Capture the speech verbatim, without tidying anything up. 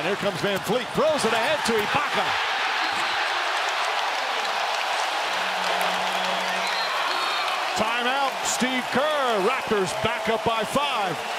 Here comes Van Fleet, throws it ahead to Ibaka. Timeout, Steve Kerr. Raptors back up by five.